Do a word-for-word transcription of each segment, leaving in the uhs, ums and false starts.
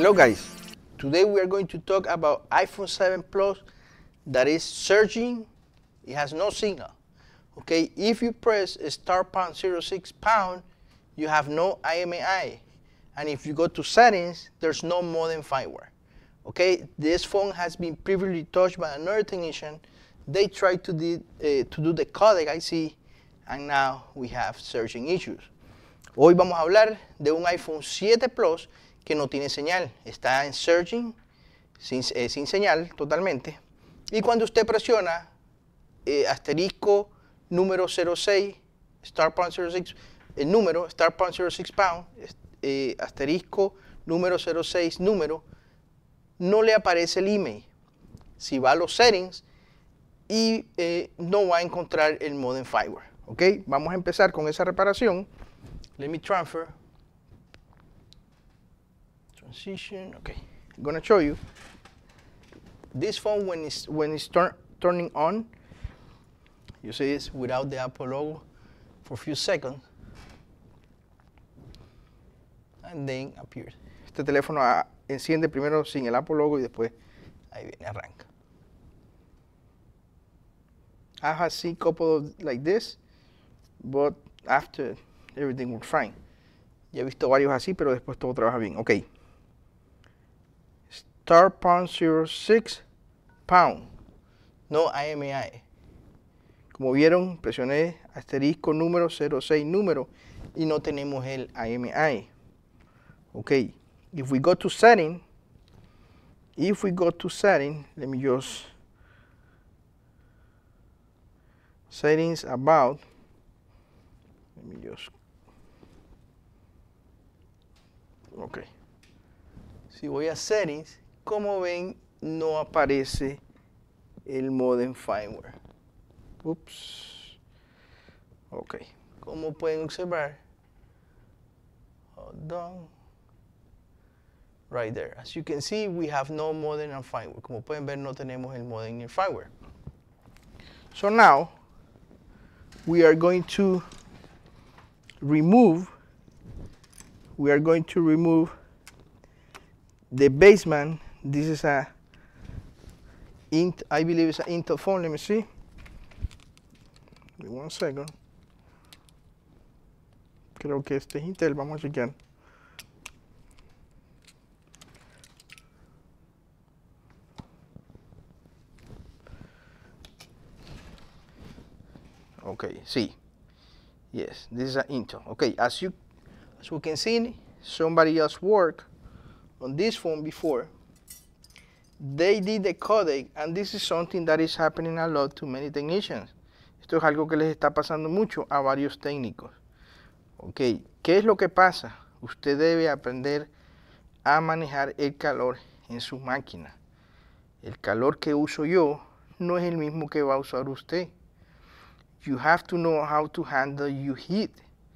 Hello guys, today we are going to talk about iPhone seven Plus that is surging. It has no signal. Okay, if you press star pound zero six pound, you have no I M E I, and if you go to settings, there's no modem firmware. Okay, this phone has been previously touched by another technician. They tried to, do, uh, to do the codec I C, and now we have surging issues. Hoy vamos a hablar de un iPhone siete Plus que no tiene señal, está en surging, sin, eh, sin señal totalmente. Y cuando usted presiona eh, asterisco número cero seis, star pound cero seis, el número, star pound cero seis pound, eh, asterisco número cero seis número, no le aparece el email. Si va a los settings y eh, no va a encontrar el modem firmware. Ok, vamos a empezar con esa reparación. Let me transfer. Transition. Okay, I'm gonna show you. This phone, when it's when it's turn, turning on, you see it's without the Apple logo for a few seconds, and then appears. Este teléfono ah, enciende primero sin el Apple logo y después ahí viene, arranca. I have seen a couple of like this, but after everything works fine. Ya he visto varios así, pero después todo trabaja bien. Ok. Star pound cero seis pound. No I M E I. Como vieron, presioné asterisco número cero seis número y no tenemos el I M E I. Ok. If we go to setting, if we go to setting, let me just settings about, let me just, ok. Si voy a settings, como ven, no aparece el modem firmware. Ups. Ok. Como pueden observar, hold on. Right there. As you can see, we have no modem and firmware. Como pueden ver, no tenemos el modem ni el firmware. So now, we are going to remove, we are going to remove the baseband. This is a, int, I believe it's an Intel phone. Let me see. Give me one second. Creo que este es Intel. Vamos a chequear. Okay, see. Yes, this is an Intel. Okay, as you as we can see, somebody else worked on this phone before. They did the codec, and this is something that is happening a lot to many technicians. Esto es algo que les está pasando mucho a varios técnicos. Ok, ¿qué es lo que pasa? Usted debe aprender a manejar el calor en su máquina. El calor que uso yo no es el mismo que va a usar usted. You have to know how to handle your heat.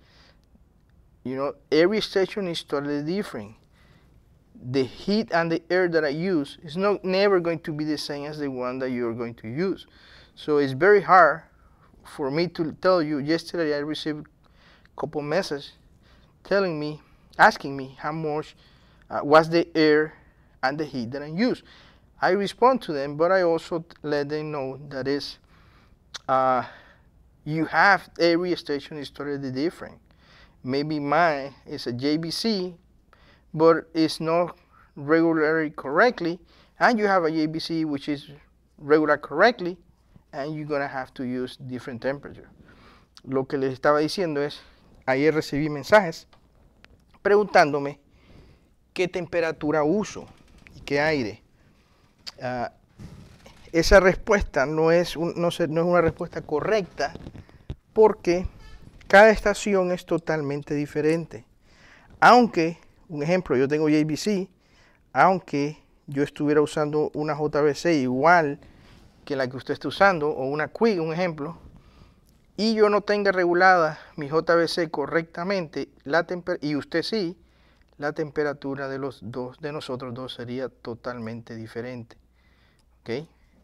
You know, every station is totally different. The heat and the air that I use is not never going to be the same as the one that you're going to use. So it's very hard for me to tell you. Yesterday I received a couple messages telling me, asking me how much uh, was the air and the heat that I use. I respond to them, but I also let them know that is, uh, you have, every station is totally different. Maybe mine is a J B C, but it's not regularly correctly, and you have a J B C which is regular correctly, and you're gonna have to use different temperature. Lo que les estaba diciendo es, ayer recibí mensajes preguntándome qué temperatura uso y qué aire. Uh, esa respuesta no es, un, no, se, no es una respuesta correcta porque cada estación es totalmente diferente. Aunque, un ejemplo, yo tengo J B C, aunque yo estuviera usando una J V C igual que la que usted está usando, o una Quick, un ejemplo, y yo no tenga regulada mi J V C correctamente, la y usted sí, la temperatura de los dos, de nosotros dos sería totalmente diferente. Okay?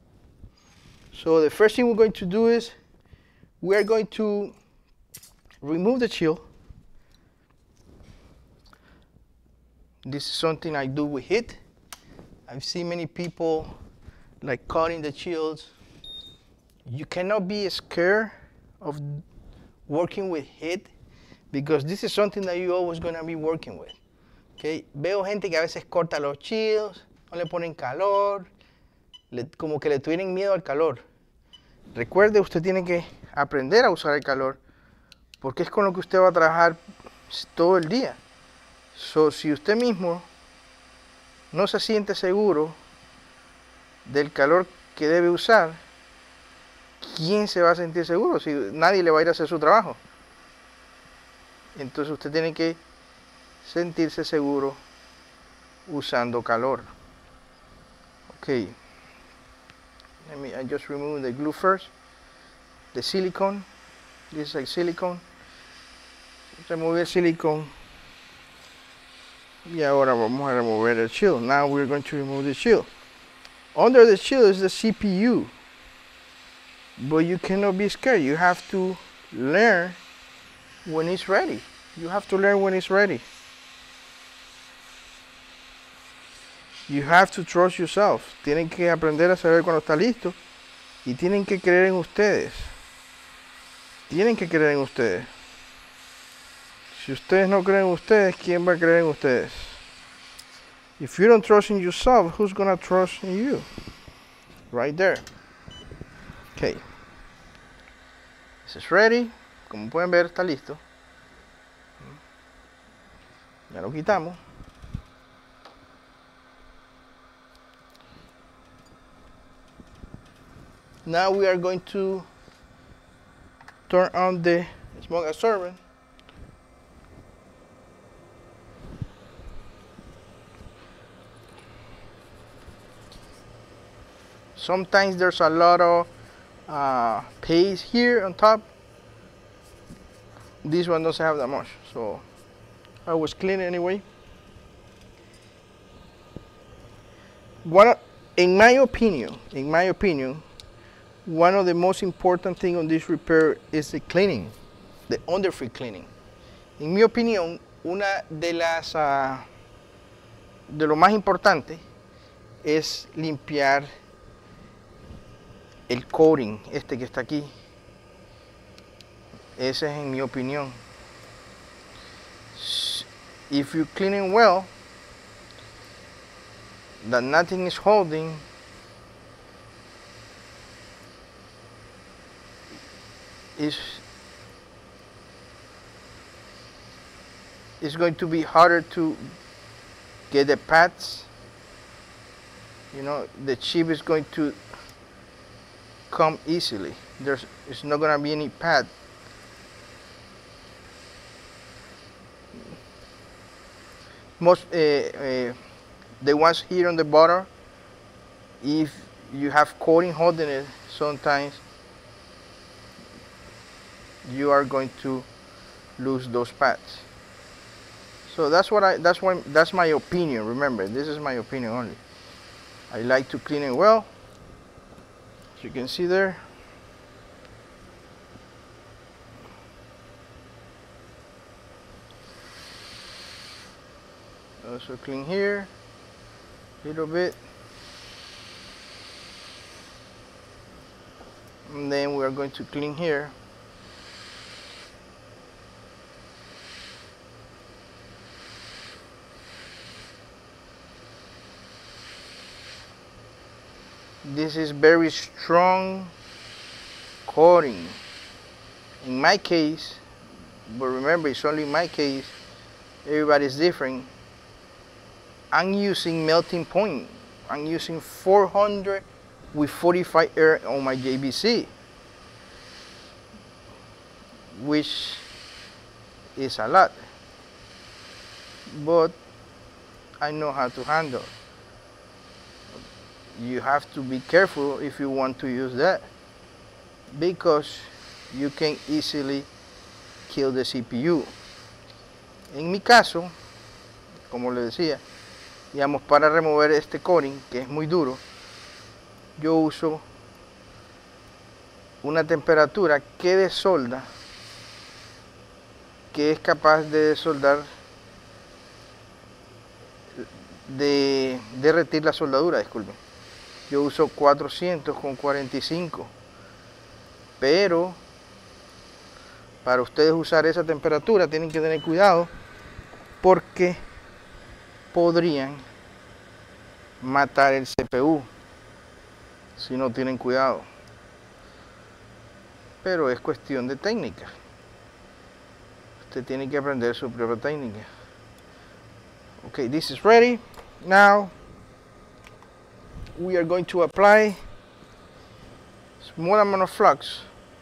So the first thing we're going to do is we are going to remove the chill. This is something I do with heat. I've seen many people like cutting the shields. You cannot be scared of working with heat because this is something that you're always going to be working with. Okay? Veo gente que a veces corta los shields, no le ponen calor, le, como que le tienen miedo al calor. Recuerde, usted tiene que aprender a usar el calor porque es con lo que usted va a trabajar todo el día. So, si usted mismo no se siente seguro del calor que debe usar, ¿quién se va a sentir seguro? Si nadie le va a ir a hacer su trabajo. Entonces usted tiene que sentirse seguro usando calor. Okay. Let me I just remove the glue first. The silicone. This is like silicone. Remove el silicone. Y ahora vamos a remover el shield. Now we're going to remove the shield. Under the shield is the C P U. But you cannot be scared. You have to learn when it's ready. You have to learn when it's ready. You have to trust yourself. Tienen que aprender a saber cuando está listo. Y tienen que creer en ustedes. Tienen que creer en ustedes. Si ustedes no creen en ustedes, ¿quién va a creer en ustedes? If you don't trust in yourself, who's gonna trust in you? Right there. Okay. This is ready. Como pueden ver, está listo. Ya lo quitamos. Now we are going to turn on the smoke absorbent. Sometimes there's a lot of uh, paste here on top. This one doesn't have that much, so I was clean anyway. One, in my opinion, in my opinion, one of the most important things on this repair is the cleaning, the underfree cleaning. En mi opinión, una de las uh, de lo más importante es limpiar el coating este que está aquí. Ese es en mi opinión. If you clean it well, that nothing is holding, is it's going to be harder to get the pads. You know, the chip is going to come easily. There's it's not gonna be any pad. Most uh, uh, the ones here on the bottom, if you have coating holding it, sometimes you are going to lose those pads. So that's what I that's why that's my opinion. Remember, this is my opinion only. I like to clean it well. As you can see there. Also clean here a little bit. And then we are going to clean here. This is very strong coating. In my case, but remember it's only my case, everybody's different. I'm using melting point. I'm using four hundred with forty-five air on my J B C, which is a lot, but I know how to handle. You have to be careful if you want to use that, because you can easily kill the C P U. En mi caso, como le decía, digamos, para remover este coating, que es muy duro, yo uso una temperatura que desolda, que es capaz de desoldar de derretir la soldadura, disculpen. Yo uso cuatrocientos con cuarenta y cinco, pero para ustedes usar esa temperatura tienen que tener cuidado porque podrían matar el C P U si no tienen cuidado. Pero es cuestión de técnica. Usted tiene que aprender su propia técnica. Okay, this is ready. Now we are going to apply small amount of flux.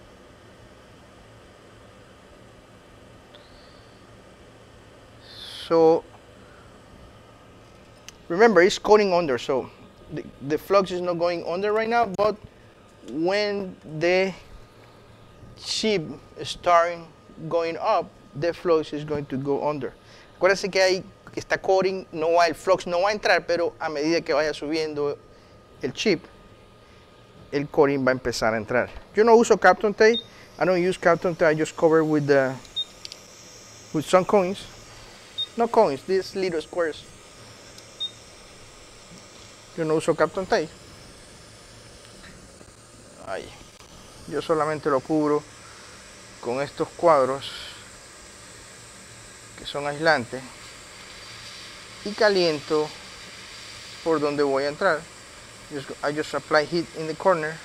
So remember, it's coating under, so the, the flux is not going under right now, but when the chip starting going up, the flux is going to go under. Acuérdense que ahí está coating, no va, el flux no va a entrar, pero a medida que vaya subiendo el chip, el coating va a empezar a entrar. Yo no uso Kapton tape. I don't use Kapton tape. I just cover with the with some coins. No coins, these little squares. Yo no uso Kapton tape. Ahí. Yo solamente lo cubro con estos cuadros que son aislantes y caliento por donde voy a entrar. Just, I just apply heat in the corner.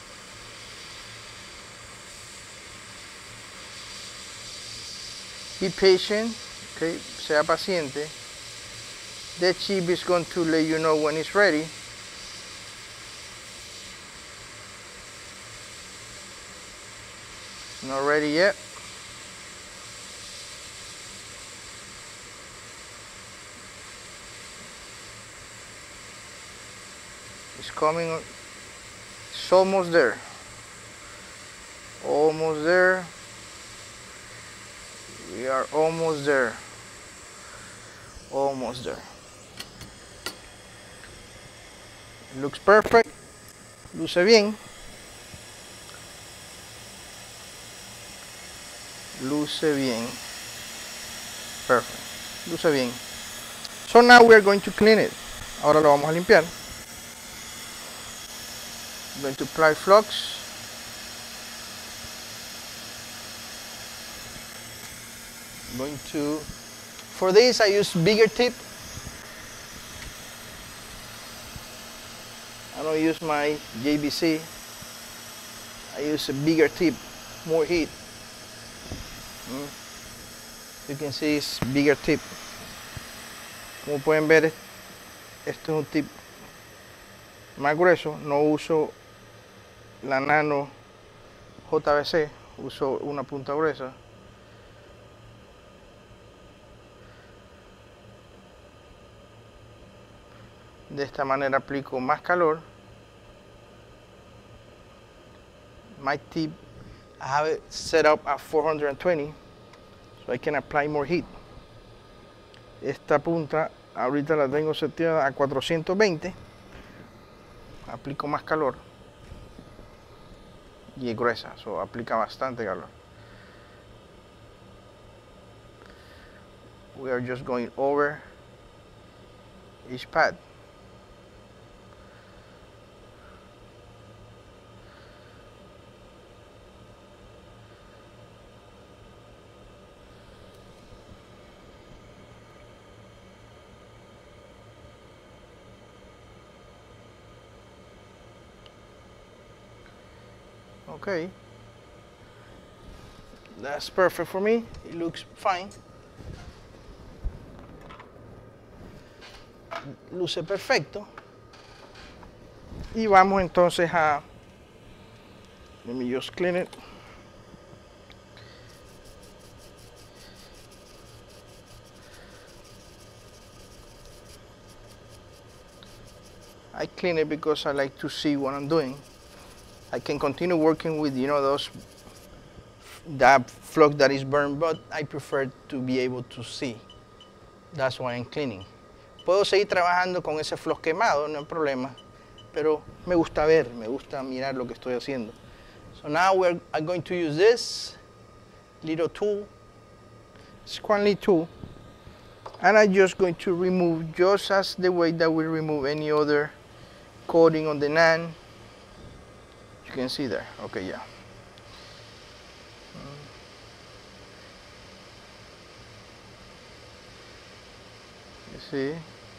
Be patient, okay, sea paciente. The chip is going to let you know when it's ready. Not ready yet. It's coming, it's almost there. Almost there. We are almost there. Almost there. Looks perfect. Luce bien. Luce bien. Perfect. Luce bien. So now we are going to clean it. Ahora lo vamos a limpiar. I'm going to apply flux. I'm going to, for this I use bigger tip. I don't use my J B C. I use a bigger tip, more heat. Mm. You can see it's bigger tip. Como pueden ver, esto es un tip más grueso. No uso la Nano J B C, uso una punta gruesa. De esta manera aplico más calor. My tip, I have it set up at four hundred twenty, so I can apply more heat. Esta punta ahorita la tengo seteada a cuatrocientos veinte. Aplico más calor. Y es gruesa, so aplica bastante calor. We are just going over each pad. Okay, that's perfect for me. It looks fine. Luce perfecto. Y vamos entonces a, let me just clean it. I clean it because I like to see what I'm doing. I can continue working with, you know, those, that flux that is burned, but I prefer to be able to see. That's why I'm cleaning. Puedo seguir trabajando con ese flux quemado, no hay problema, pero me gusta ver, me gusta mirar lo que estoy haciendo. So now we're I'm going to use this little tool, Squanley tool. And I'm just going to remove, just as the way that we remove any other coating on the NAND. You can see there. Okay, yeah. You see?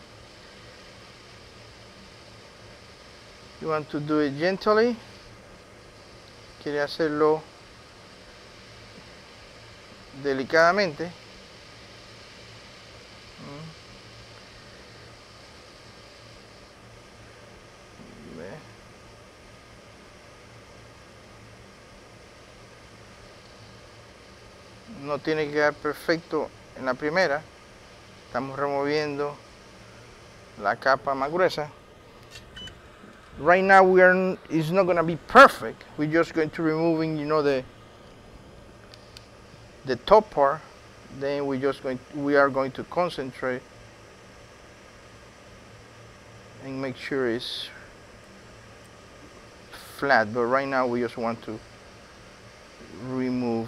You want to do it gently. Quiere hacerlo delicadamente. No tiene que quedar perfecto en la primera. Estamos removiendo la capa más gruesa. Right now we are, it's not going to be perfect. We're just going to removing, you know, the the top part. Then we just going, we are going to concentrate and make sure it's flat. But right now we just want to remove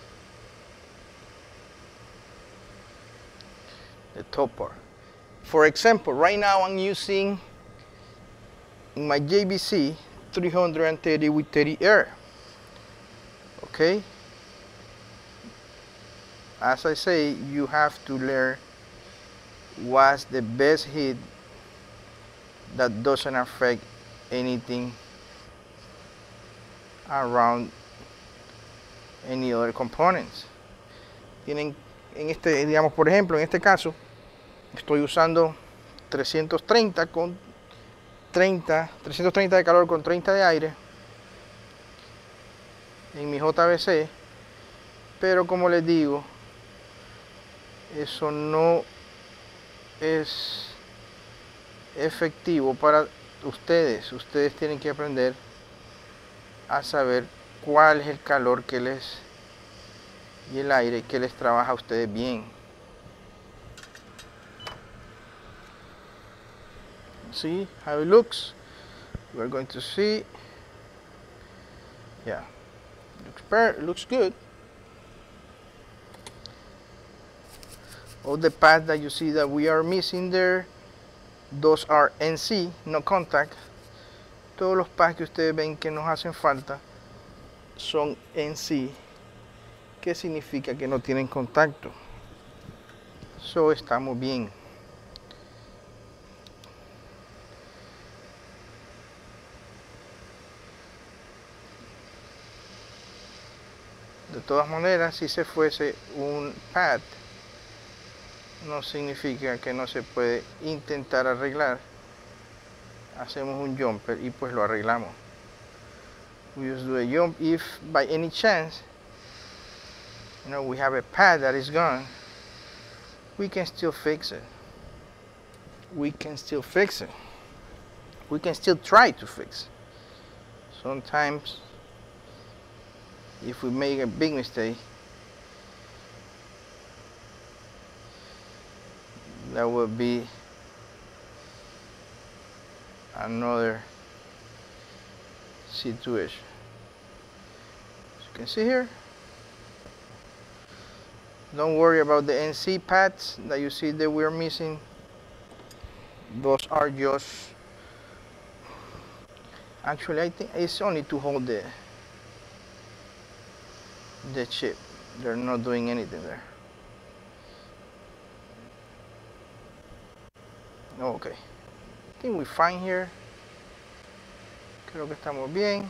the top part. For example, right now I'm using in my J V C three thirty with thirty R. Okay? As I say, you have to learn what's the best heat that doesn't affect anything around any other components. Tienen en este, digamos, por ejemplo, en este caso, estoy usando trescientos treinta con treinta, trescientos treinta de calor con treinta de aire en mi J V C, pero como les digo, eso no es efectivo para ustedes. Ustedes tienen que aprender a saber cuál es el calor que les y el aire que les trabaja a ustedes bien. See how it looks. We're going to see. Yeah, looks per looks good. All the pads that you see that we are missing there, those are N C, no contact. Todos los pads que ustedes ven que nos hacen falta son N C, que significa que no tienen contacto. So estamos bien. De todas maneras, si se fuese un pad, no significa que no se puede intentar arreglar. Hacemos un jumper y pues lo arreglamos. We just do a jump if by any chance, you know, we have a pad that is gone, we can still fix it. We can still fix it. We can still try to fix it. Sometimes, if we make a big mistake, that would be another situation. As you can see here, don't worry about the N C pads that you see that we're missing. Those are just, actually I think it's only to hold the the chip. They're not doing anything there. Okay, I think we're fine here. Creo que estamos bien.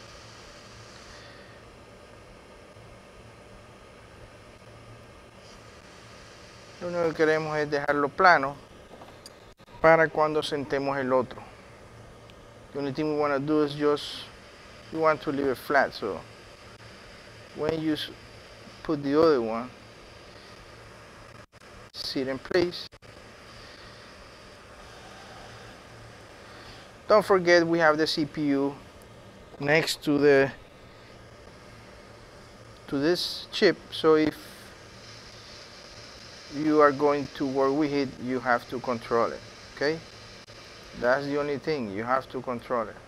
Lo único que queremos es dejarlo plano para cuando sentemos el otro. The only thing we want to do is just, we want to leave it flat, so when you put the other one, sit in place. Don't forget we have the C P U next to the to this chip, so if you are going to work with it, you have to control it. Okay, that's the only thing, you have to control it.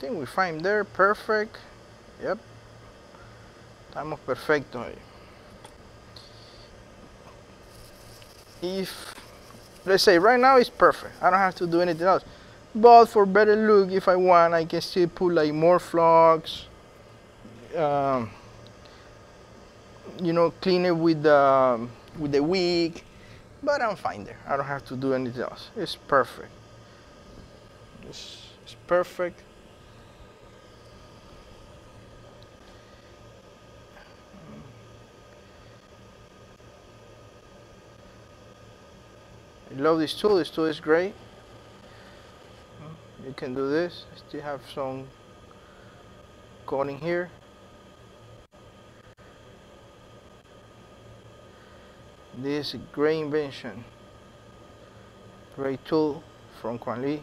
think we're fine there. Perfect. Yep. Estamos perfectos ahí. If, let's say right now it's perfect. I don't have to do anything else. But for better look, if I want, I can still put like more flux. Um, you know, clean it with the, with the wick. But I'm fine there. I don't have to do anything else. It's perfect. It's, it's perfect. I love this tool. This tool is great. You can do this. Still have some coating here. This is a great invention. Great tool from Quan Lee.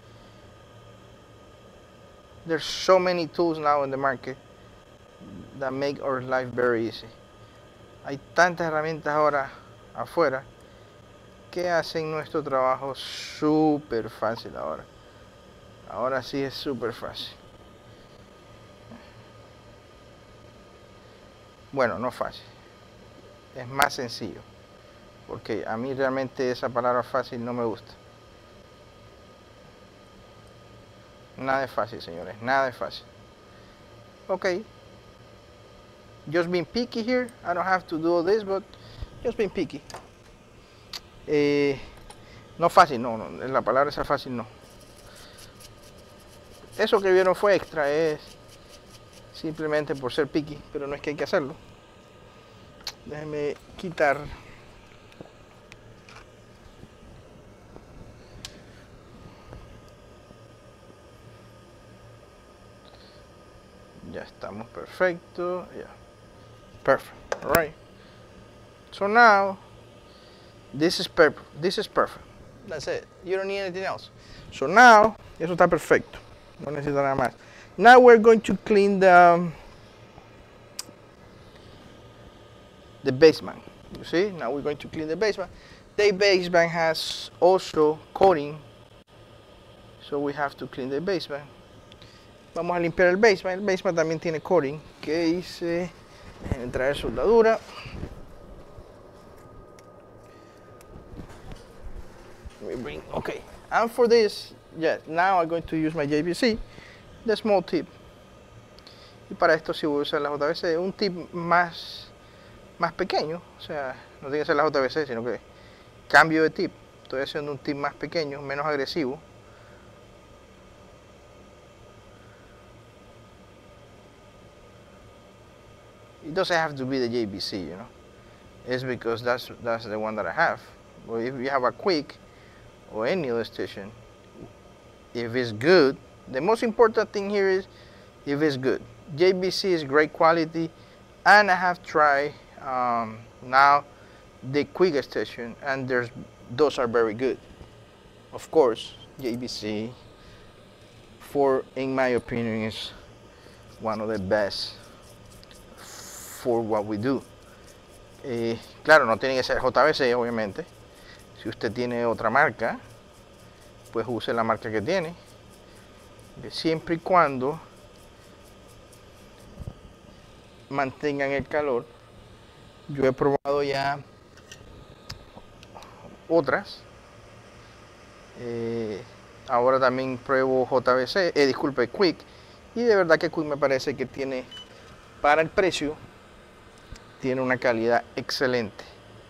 There's so many tools now in the market that make our life very easy. Hay tantas herramientas ahora afuera que hacen nuestro trabajo súper fácil ahora. Ahora sí es súper fácil. Bueno, no fácil. Es más sencillo. Porque a mí realmente esa palabra fácil no me gusta. Nada es fácil, señores. Nada es fácil. Okay. Just being picky here. I don't have to do all this, but just being picky. Eh, no fácil, no, no. La palabra esa fácil no. Eso que vieron fue extra, es simplemente por ser picky, pero no es que hay que hacerlo. Déjenme quitar. Ya estamos perfecto. Yeah. Perfect. All right. So now, this is perfect. This is perfect. That's it. You don't need anything else. So now, eso está perfecto. No necesito nada más. Now we're going to clean the the basement. You see? Now we're going to clean the basement. The basement has also coating, so we have to clean the basement. Vamos a limpiar el basement. El basement también tiene coating que hice. Déjenme traer soldadura. Let me bring. Okay. And for this, yes, now I'm going to use my J B C, the small tip. Y para esto sí voy a usar la J B C, un tip más, más pequeño. O sea, no tiene que ser la J B C, sino que cambio de tip. Estoy haciendo un tip más pequeño, menos agresivo. It doesn't have to be the J B C, you know. It's because that's that's the one that I have. But if you have a quick or any other station, if it's good, the most important thing here is if it's good. J B C is great quality, and I have tried um, now the quick station, and there's those are very good. Of course, J B C, for in my opinion, is one of the best for what we do. Eh, claro, no tiene que ser J B C, obviamente. Si usted tiene otra marca, pues use la marca que tiene. Siempre y cuando mantengan el calor. Yo he probado ya otras. Eh, ahora también pruebo J B C, eh, disculpe, Quick. Y de verdad que Quick me parece que tiene, para el precio, tiene una calidad excelente.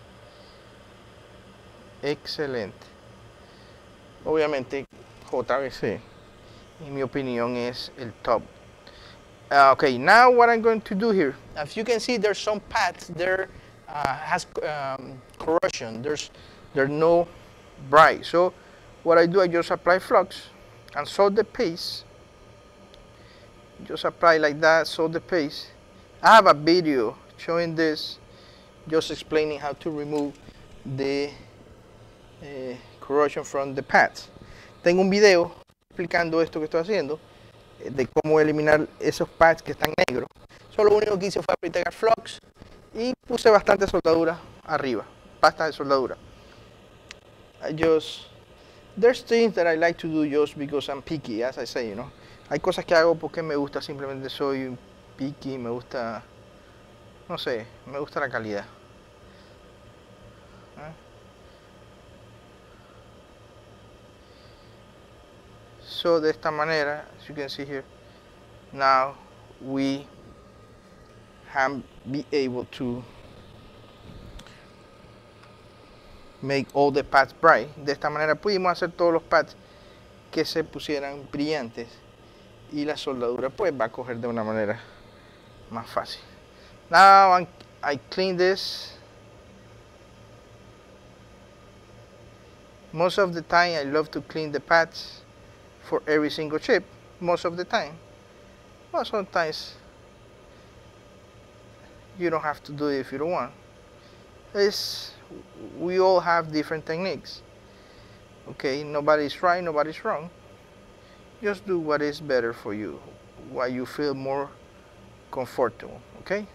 Excelente. Obviamente J B C, en mi opinión, es el top. Uh, okay, now what I'm going to do here, as you can see, there's some pads there uh, has um, corrosion. There's there's no bright. So what I do, I just apply flux and solve the paste. Just apply like that, solve the paste. I have a video showing this, just explaining how to remove the uh, corrosion from the pads. Tengo un video explicando esto que estoy haciendo, de cómo eliminar esos pads que están negros. Solo lo único que hice fue aplicar flux y puse bastante soldadura arriba, pasta de soldadura. I just, there's things that I like to do just because I'm picky, as I say, you know. Hay cosas que hago porque me gusta, simplemente soy picky, me gusta, no sé, me gusta la calidad. ¿Eh? So de esta manera, as you can see here, now we have be able to make all the pads bright. De esta manera pudimos hacer todos los pads que se pusieran brillantes y la soldadura pues va a coger de una manera más fácil. Now I, I clean this. Most of the time I love to clean the pads for every single chip. Most of the time. Well, sometimes you don't have to do it if you don't want. It's, we all have different techniques. Okay, nobody's right, nobody's wrong. Just do what is better for you, what you feel more comfortable, okay?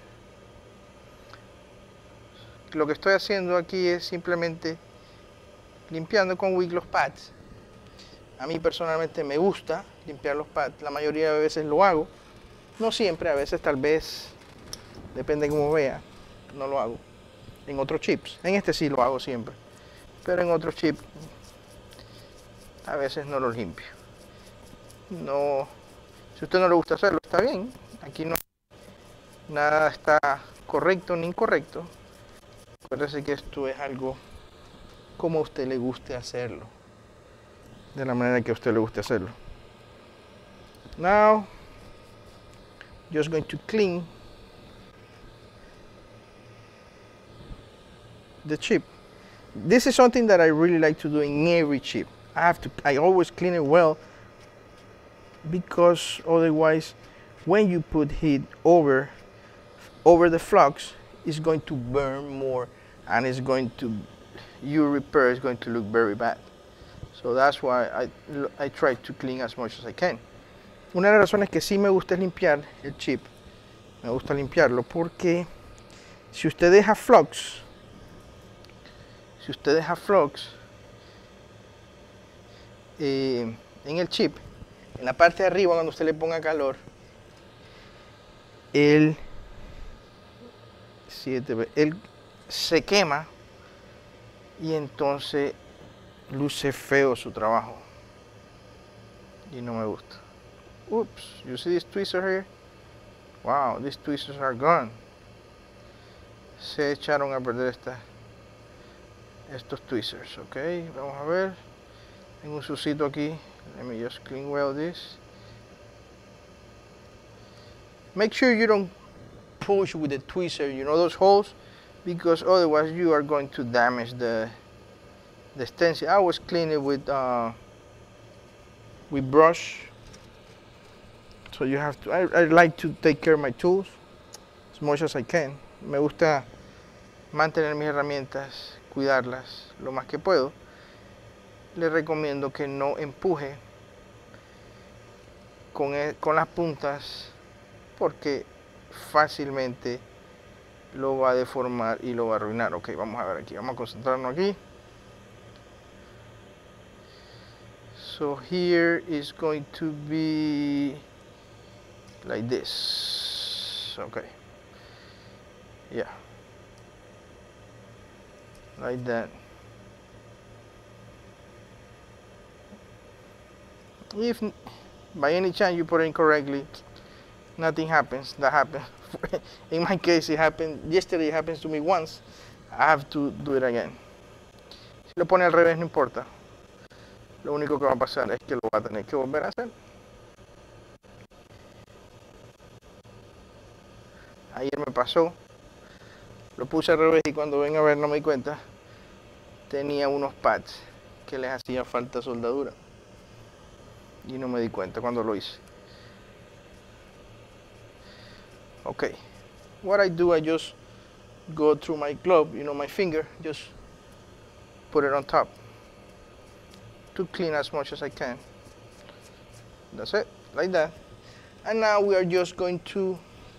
Lo que estoy haciendo aquí es simplemente limpiando con Wick los pads. A mí personalmente me gusta limpiar los pads, la mayoría de veces lo hago. No siempre, a veces tal vez, depende de cómo vea, no lo hago. En otros chips, en este sí lo hago siempre, pero en otros chips a veces no lo limpio. No, si a usted no le gusta hacerlo, está bien. Aquí no nada está correcto ni incorrecto. Acuérdese que esto es algo como a usted le guste hacerlo, de la manera que a usted le guste hacerlo. Now, just going to clean the chip. This is something that I really like to do in every chip. I have to, I always clean it well, because otherwise when you put heat over over the flux, it's going to burn more and it's going to, your repair is going to look very bad. So that's why I, I try to clean as much as I can. Una de las razones que sí me gusta es limpiar el chip. Me gusta limpiarlo porque si usted deja flux, si usted deja flux eh, en el chip, en la parte de arriba cuando usted le ponga calor, él, siete, él se quema y entonces luce feo su trabajo y no me gusta. Oops, you see this twister here? Wow, these twisters are gone. Se echaron a perder esta, estos twisters, ok, vamos a ver. Tengo un sucito aquí. Let me just clean well this. Make sure you don't push with the tweezer, you know, those holes, because otherwise you are going to damage the the stencil. I always clean it with uh, with brush. So you have to. I, I like to take care of my tools as much as I can. Me gusta mantener mis herramientas, cuidarlas lo más que puedo. Le recomiendo que no empuje con, el, con las puntas porque fácilmente lo va a deformar y lo va a arruinar. Ok, vamos a ver aquí, vamos a concentrarnos aquí. So here is going to be like this. Okay, yeah, like that. If by any chance you put it incorrectly, nothing happens. That happens. In my case, it happened yesterday. It happens to me once. I have to do it again. Si lo pone al revés, no importa. Lo único que va a pasar es que lo va a tener que volver a hacer. Ayer me pasó. Lo puse al revés y cuando ven a ver no me di cuenta. Tenía unos pads que les hacía falta soldadura. Y no me di cuenta cuando lo hice. Okay, what I do, I just go through my glove, you know, my finger, just put it on top to clean as much as I can. That's it, like that. And now we are just going to,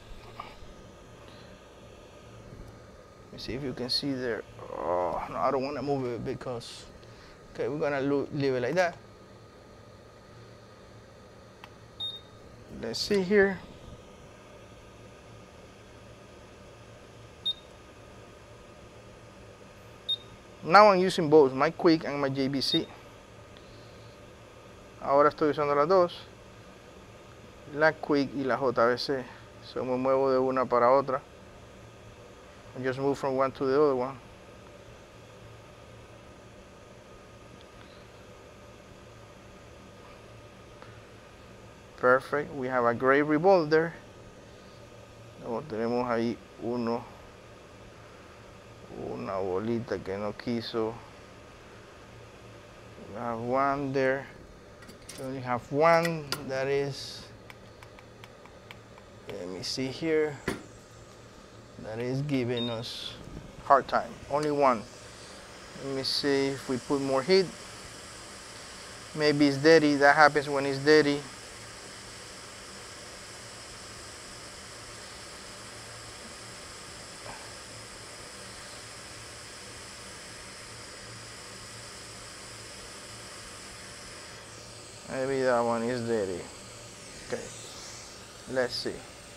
let me see if you can see there. Oh, no, I don't want to move it because, okay, we're gonna leave it like that. let's see here. Now I'm using both my Quick and my J B C. Ahora estoy usando las dos, la Quick y la J B C. So me muevo de una para otra. I just move from one to the other one. Perfect. We have a gray revolver there. Luego tenemos ahí uno, una bolita que no quiso. We have one there. We only have one that is, let me see here, that is giving us hard time. Only one. Let me see if we put more heat. Maybe it's dirty. That happens when it's dirty. Maybe that one is dirty. Okay, let's see.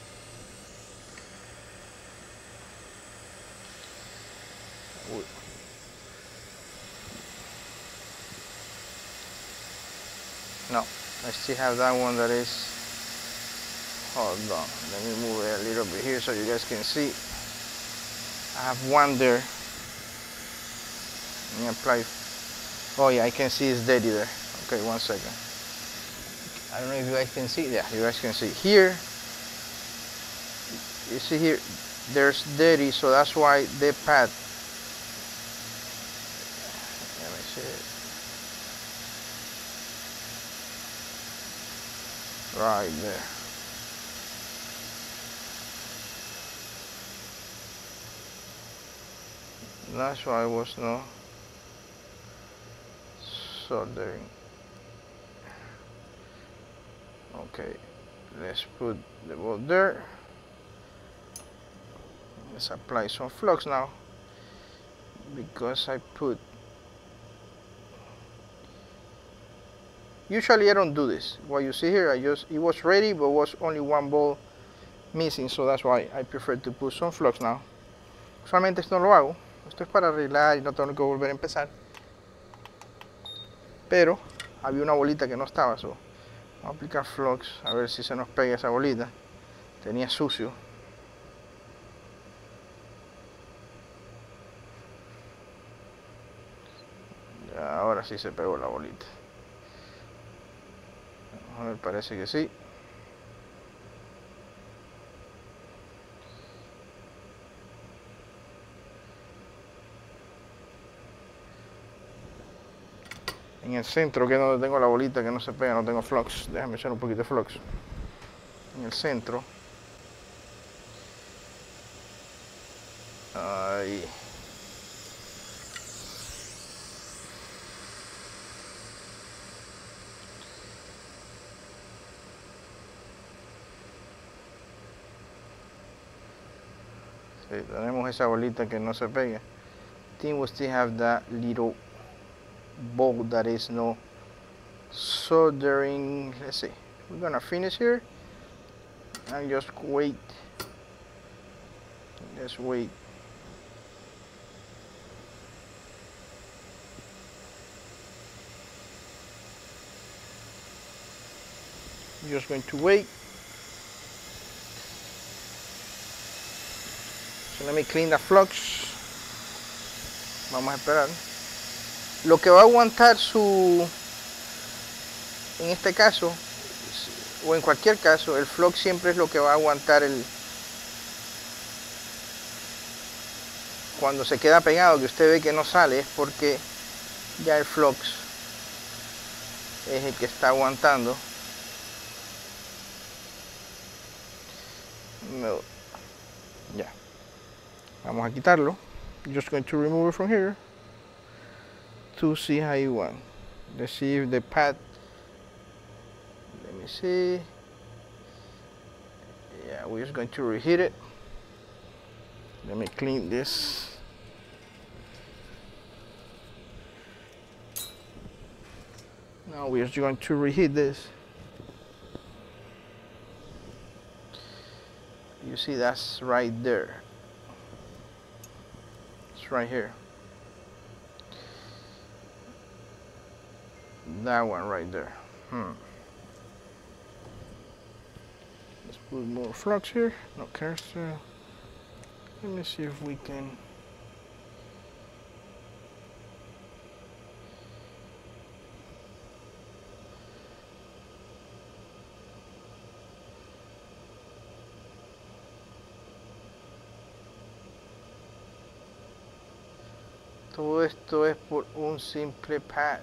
No, I still have that one that is, hold on, let me move it a little bit here so you guys can see. I have one there. Let me apply. Oh yeah, I can see it's dirty there. Okay, one second. I don't know if you guys can see. Yeah, you guys can see here. You see here, there's dirty, so that's why the pad. Let me see it. Right there. That's why I was no soldering. Okay, let's put the bolt there. Let's apply some flux now, because I put, usually I don't do this. What you see here, I just, it was ready but was only one ball missing, so that's why I prefer to put some flux now. Usualmente esto no lo hago, esto es para arreglar y no tengo que volver a empezar, pero había una bolita que no estaba, so vamos a aplicar flux a ver si se nos pega esa bolita. Tenía sucio. Ya, ahora sí se pegó la bolita. A ver, parece que sí. En el centro, que es donde tengo la bolita que no se pega, no tengo flux. Déjame echar un poquito de flux. En el centro. Ahí. Sí, tenemos esa bolita que no se pega. I think we still have that little bolt that is no soldering. Let's see, we're gonna finish here and just wait. Let's wait. We're just going to wait. So let me clean the flux. Vamos a esperar. Lo que va a aguantar su, en este caso, o en cualquier caso, el flux siempre es lo que va a aguantar el, cuando se queda pegado, que usted ve que no sale, es porque ya el flux es el que está aguantando. No. Ya. Vamos a quitarlo. Just going to remove it from here to see how you want. Let's see if the pad, let me see. Yeah, we're just going to reheat it. Let me clean this. Now we're just going to reheat this. You see, that's right there. It's right here. That one right there. Hmm. Let's put more flux here. No cursor. Let me see if we can. Todo esto es por un simple pad.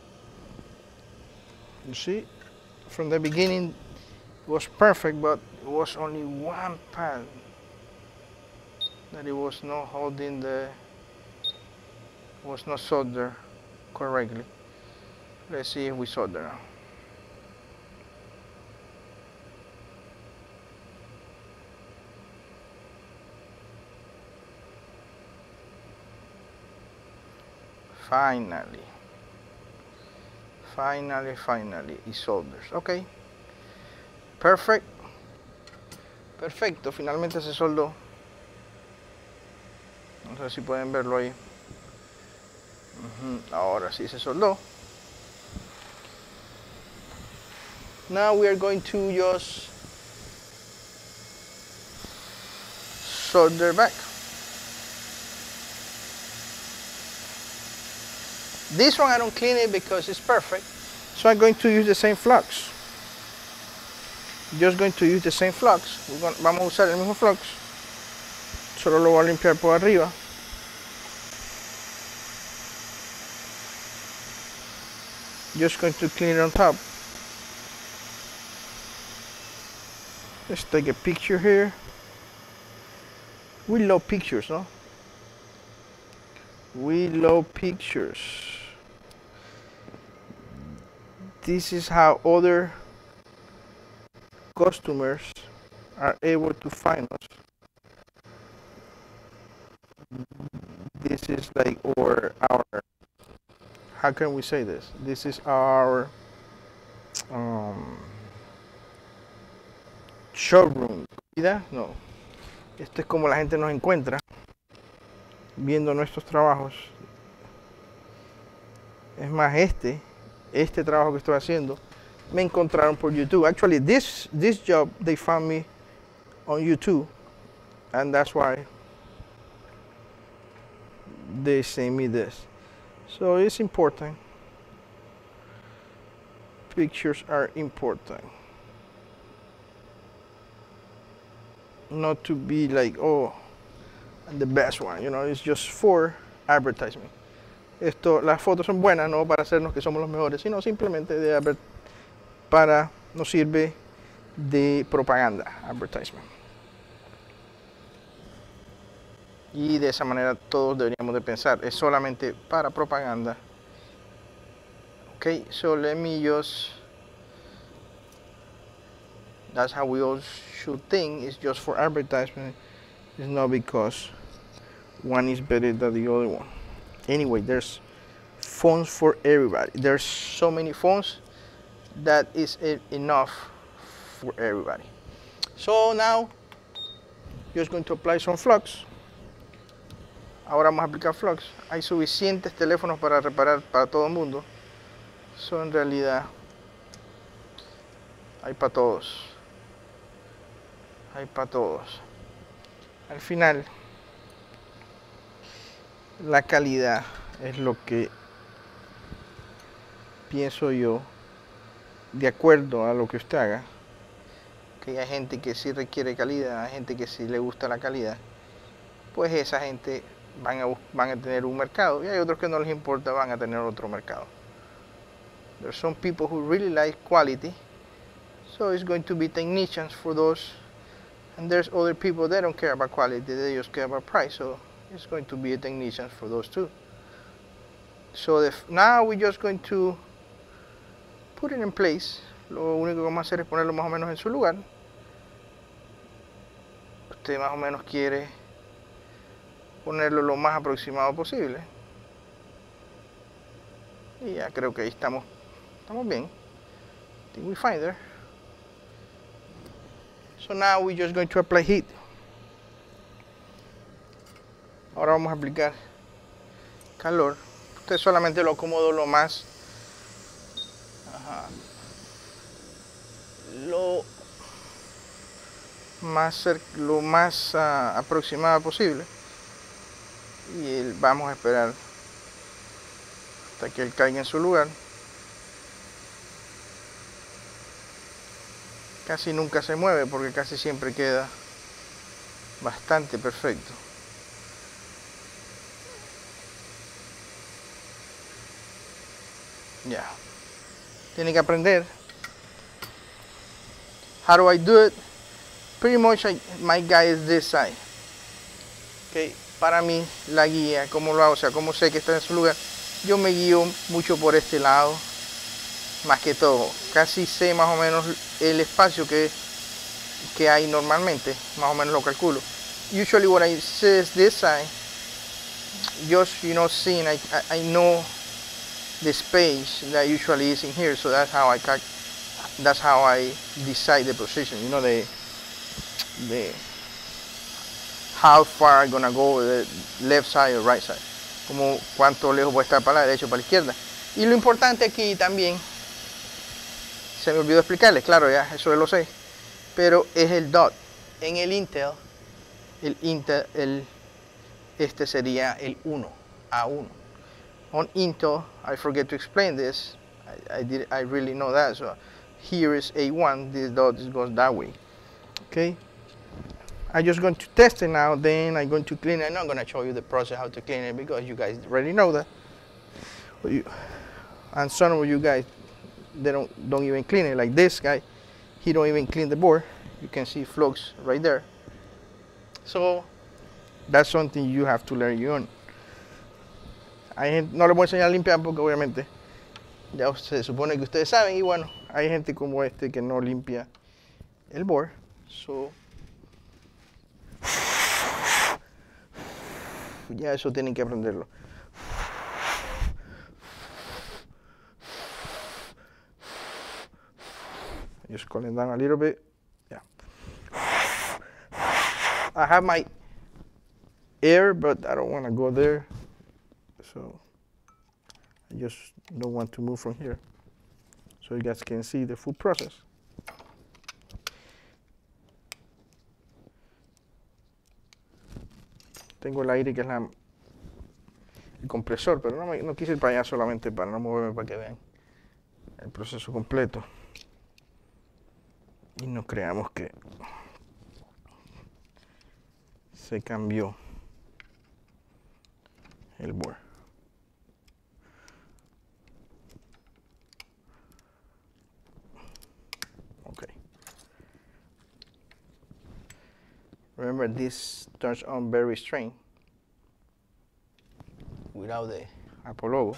You see, from the beginning it was perfect, but it was only one pad that it was not holding the, was not soldered correctly. Let's see if we solder now. Finally, finally, finally, it solders. Ok, perfect, perfecto, finalmente se soldó. No sé si pueden verlo ahí. Uh-huh. Ahora sí se soldó. Now we are going to just solder back. This one I don't clean it because it's perfect, so I'm going to use the same flux. Just going to use the same flux. We're going, vamos a usar el mismo flux. Solo lo voy a limpiar por arriba. Just going to clean it on top. Let's take a picture here. We love pictures, no? We love pictures. This is how other customers are able to find us. This is like our, our how can we say this? This is our um, showroom. ¿Vida? No. Esto es como la gente nos encuentra viendo nuestros trabajos. Es más, este este trabajo que estoy haciendo me encontraron por YouTube. Actually, this this job they found me on YouTube, and that's why they send me this. So it's important. Pictures are important. Not to be like, oh, I'm the best one, you know, it's just for advertisement. Esto, las fotos son buenas, no para hacernos que somos los mejores, sino simplemente de para, nos sirve de propaganda, advertisement. Y de esa manera todos deberíamos de pensar, es solamente para propaganda. Okay, so let me just, that's how we all should think, it's just for advertisement, it's not because one is better than the other one. Anyway, there's phones for everybody. There's so many phones that is enough for everybody. So now, just going to apply some flux. Ahora vamos a aplicar flux. Hay suficientes teléfonos para reparar para todo el mundo. So en realidad, hay para todos. Hay para todos. Al final, la calidad es lo que pienso yo, de acuerdo a lo que usted haga, que hay gente que sí requiere calidad, hay gente que sí le gusta la calidad, pues esa gente van a, van a tener un mercado, y hay otros que no les importa, van a tener otro mercado. There's some people who really like quality, so it's going to be technicians for those, and there's other people that don't care about quality, they just care about price, so it's going to be a technician for those two. So the, now we're just going to put it in place. Lo único que vamos a hacer es ponerlo más o menos en su lugar. Usted más o menos quiere ponerlo lo más aproximado posible. Y ya creo que ahí estamos, estamos bien. I think we're fine there. So now we're just going to apply heat. Ahora vamos a aplicar calor. Usted solamente lo acomodo lo más, ajá, lo más, lo más uh, aproximado posible. Y el, vamos a esperar hasta que él caiga en su lugar. Casi nunca se mueve porque casi siempre queda bastante perfecto. Ya. Yeah. Tiene que aprender. How do I do it? Pretty much I, my guy is this side. Okay. Para mí la guía, cómo lo hago, o sea, cómo sé que está en su lugar. Yo me guío mucho por este lado. Más que todo, casi sé más o menos el espacio que, que hay normalmente, más o menos lo calculo. Usually what I say is this side, just, you know, seeing, I, I, I know the space that usually is in here, so that's how I that's how I decide the position, you know, the, the how far I'm gonna go, the left side or right side, como cuánto lejos voy a estar para la derecha o para la izquierda. Y lo importante aquí también, se me olvidó explicarles, claro, ya, eso lo sé. Pero es el dot. En el Intel, el Intel, el, este sería el uno, A uno. On Intel, I forget to explain this. I, I, did, I really know that. So here is A one, this dot goes that way. Okay? I'm just going to test it now, then I'm going to clean it. I'm not going to show you the process how to clean it because you guys already know that. And some of you guys, they don't don't even clean it. Like this guy, he don't even clean the board. You can see flux right there. So that's something you have to learn your own. Hay gente, no les voy a enseñar a limpiar porque obviamente ya se supone que ustedes saben, y bueno, hay gente como este que no limpia el board. So ya eso tienen que aprenderlo. Just cool it down a little bit. Yeah. I have my air, but I don't want to go there. So I just don't want to move from here. So you guys can see the full process. Tengo el aire que es la, el compresor, pero no, me, no quise ir para allá solamente para no moverme, para que vean el proceso completo. Y no creamos que se cambió el board. Okay. Remember, this turns on very strange without the Apple logo.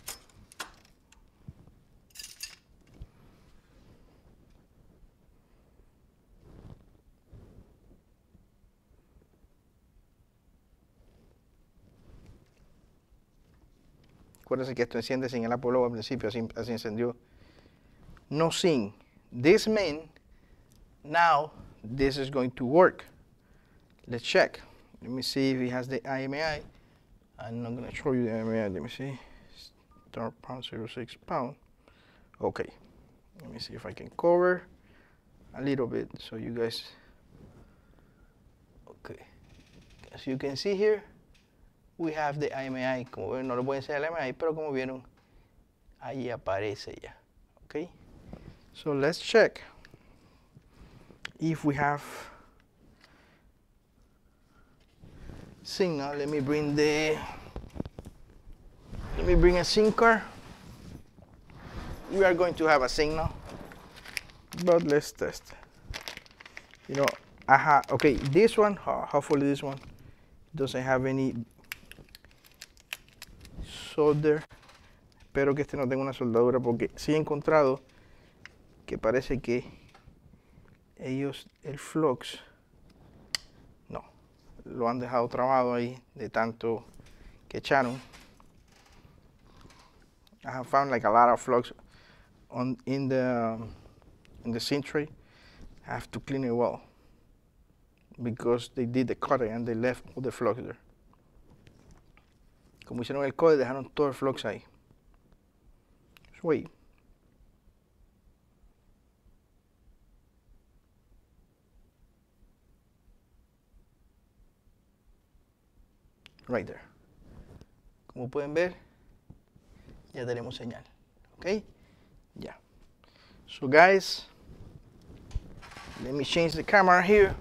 Acuérdense que esto enciende sin el Apple logo al principio, así, así encendió. No sin. This means now this is going to work. Let's check. Let me see if it has the I M E I. I'm not going to show you the I M E I. Let me see. Start pound zero six pound. Okay. Let me see if I can cover a little bit so you guys. Okay. As you can see here, we have the I M E I. Como ven, no les voy a enseñar el I M E I, pero como vieron, ahí aparece ya. Okay. So let's check if we have signal. Let me bring the, let me bring a SIM card. We are going to have a signal, but let's test. You know, aha, okay, this one, hopefully this one doesn't have any solder. Espero que este no tenga una soldadura porque sí he encontrado que parece que ellos, el flux, no, lo han dejado trabado ahí de tanto que echaron. I have found like a lot of flux on in the in the SIM tray. I have to clean it well because they did the cutting and they left all the flux there. Como hicieron el code, dejaron todo el flux ahí. Just wait. Right there. Como pueden ver, ya tenemos señal. Okay? Yeah. So guys, let me change the camera here.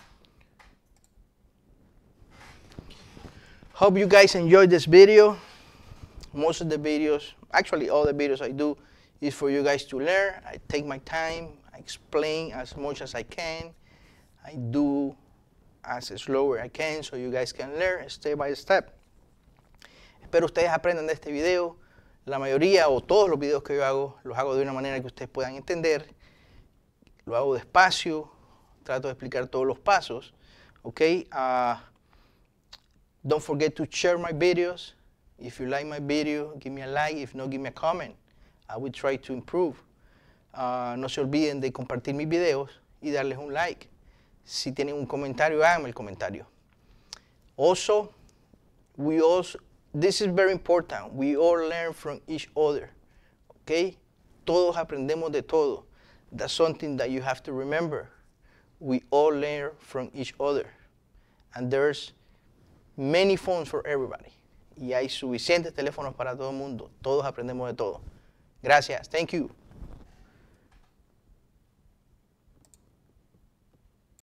Hope you guys enjoyed this video. Most of the videos, actually all the videos I do is for you guys to learn. I take my time, I explain as much as I can. I do as slow as I can so you guys can learn step by step. Espero ustedes aprendan de este video. La mayoría o todos los videos que yo hago, los hago de una manera que ustedes puedan entender. Lo hago despacio, trato de explicar todos los pasos. Okay? Uh, don't forget to share my videos. If you like my video, give me a like. If not, give me a comment. I will try to improve. Uh, no se olviden de compartir mis videos y darles un like. Si tienen un comentario, háganme el comentario. Also, we also, this is very important. We all learn from each other. Okay? Todos aprendemos de todo. That's something that you have to remember. We all learn from each other. And there's many phones for everybody. Y hay suficientes teléfonos para todo el mundo. Todos aprendemos de todo. Gracias. Thank you.